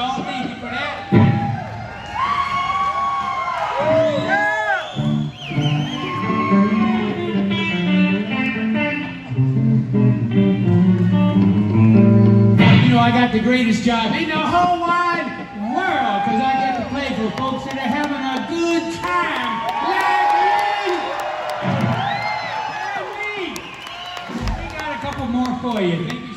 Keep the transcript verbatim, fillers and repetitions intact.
y'all. Thank you for that. You know, I got the greatest job in the whole wide world because I get to play for folks that are having a good time like me. Like me. We got a couple more for you. Thank you.